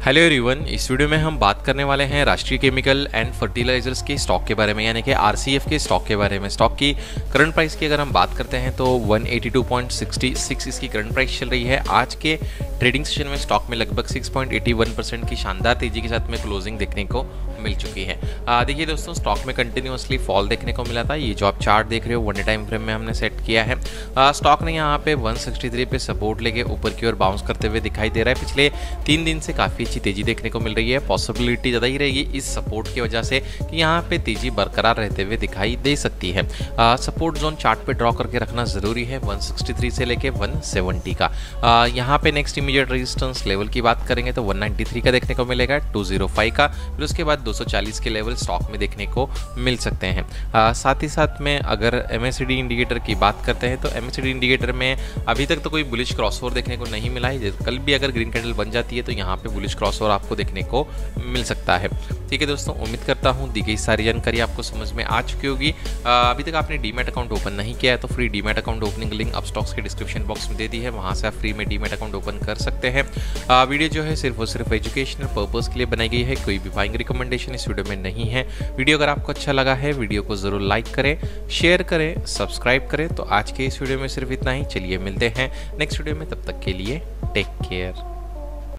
Hello everyone, इस video में हम बात करने वाले हैं राष्ट्रीय केमिकल एंड फर्टिलाइजर्स के स्टॉक के बारे में, यानी कि आरसीएफ के स्टॉक के बारे में। स्टॉक की करंट प्राइस की अगर हम बात करते हैं तो 182.66 इसकी करंट प्राइस चल रही है। आज के ट्रेडिंग सेशन में स्टॉक में लगभग 6.81% की शानदार तेजी के साथ में क्लोजिंग देखने को मिल चुकी है। देखिए दोस्तों, स्टॉक में कंटिन्यूसली फॉल देखने को मिला था। ये जो आप चार्ट देख रहे हो 1 डे टाइम फ्रेम में हमने सेट किया है। स्टॉक ने यहाँ पे 163 पे सपोर्ट लेके ऊपर की ओर बाउंस करते हुए दिखाई दे रहा है। पिछले 3 दिन से काफ़ी अच्छी तेजी देखने को मिल रही है। पॉसिबिलिटी ज़्यादा ही रहेगी इस सपोर्ट की वजह से कि यहाँ पे तेजी बरकरार रहते हुए दिखाई दे सकती है। सपोर्ट जोन चार्ट पे ड्रॉ करके रखना ज़रूरी है 163 से लेके 170 का। यहाँ पे नेक्स्ट इमीडिएट रेजिस्टेंस लेवल की बात करेंगे तो 193 का देखने को मिलेगा, 205 का, फिर उसके बाद 240 के लेवल स्टॉक में देखने को मिल सकते हैं। साथ ही साथ में अगर MACD इंडिकेटर की बात करते हैं तो MACD इंडिकेटर में अभी तक तो कोई बुलिश क्रॉसओवर देखने को नहीं मिला है। कल भी अगर ग्रीन कैंडल बन जाती है तो यहाँ पे बुलिश क्रॉसओवर आपको देखने को मिल सकता है। ठीक है दोस्तों, उम्मीद करता हूँ दी गई सारी जानकारी आपको समझ में आ चुकी होगी। अभी तक आपने डीमैट अकाउंट ओपन नहीं किया है तो free demat account opening link Upstox के डिस्क्रिप्शन बॉक्स में दे दी है, वहाँ से आप फ्री में डीमैट अकाउंट ओपन कर सकते हैं। वीडियो जो है सिर्फ और सिर्फ एजुकेशनल पर्पस के लिए बनाई गई है, कोई भी बाइंग रिकमेंडेशन इस वीडियो में नहीं है। वीडियो अगर आपको अच्छा लगा है वीडियो को ज़रूर लाइक करें, शेयर करें, सब्सक्राइब करें। तो आज के इस वीडियो में सिर्फ इतना ही। चलिए मिलते हैं नेक्स्ट वीडियो में, तब तक के लिए टेक केयर।